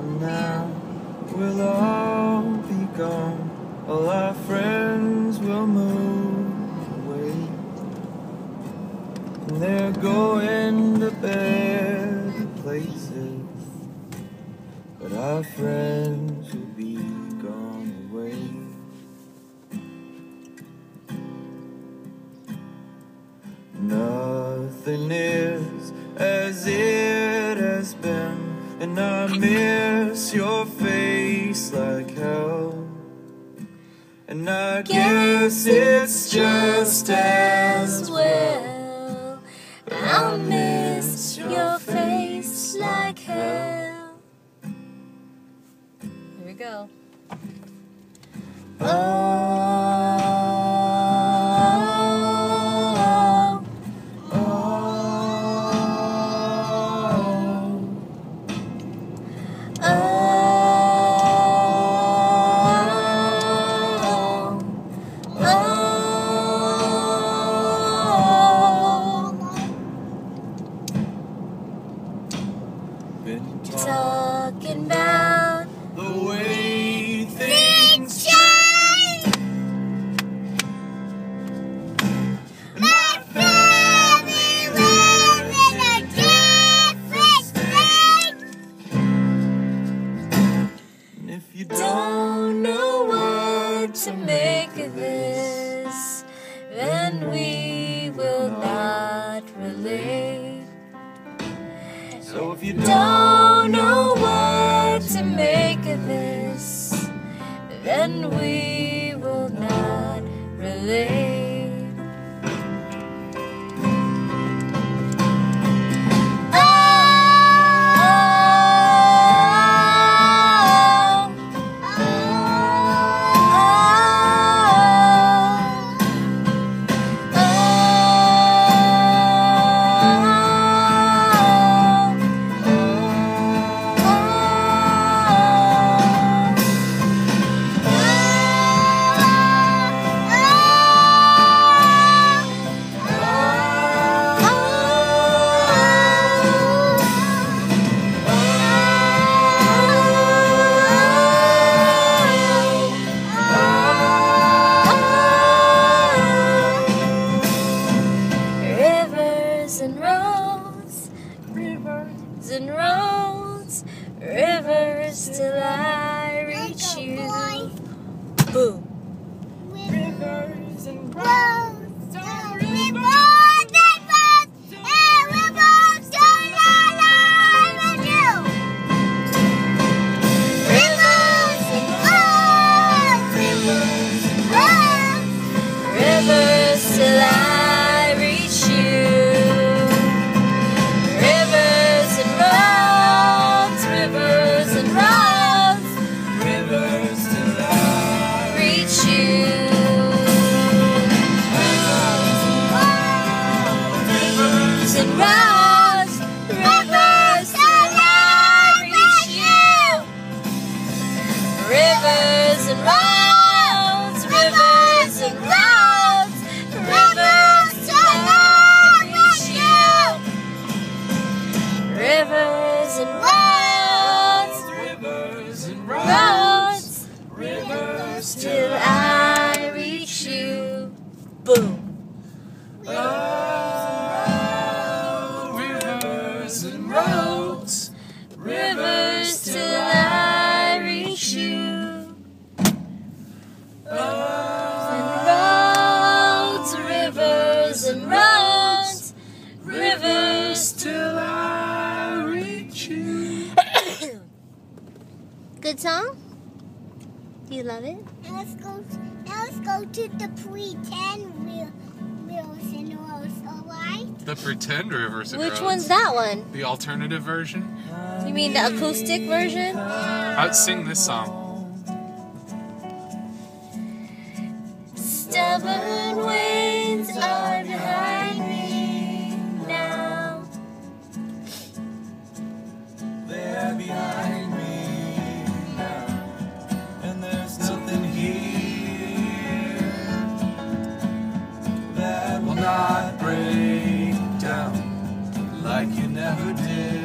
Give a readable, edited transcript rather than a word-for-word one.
And now we'll all be gone, all our friends will move away, and they're going to better places, but our friends will be gone away. Nothing is as it has been, and I miss your face like hell. And I guess it's just as well. I'll miss your face like hell. Here we go. Been Talking about the way things change. My family lives in a different state. and if you Don't know what to make of this, then we will not relate. so if you Don't know what to make of this, then we will not relate. And roads, rivers till I reach you. Boom. rivers and Roads, rivers, and rivers till I reach you. Rivers and roads, rivers till I reach you. Till I reach you. Boom. oh, rivers and roads, Rivers till I reach you. Roads, rivers and roads, rivers till I reach you. Good song? Do you love it? Now let's go to the pretend rivers and roads, alright? The pretend rivers and roads. Which one's that one? The alternative version? You mean the acoustic version? I'd sing this song. Stubborn winds are behind me now. They're behind me now, and there's nothing here that will not break down like you never did.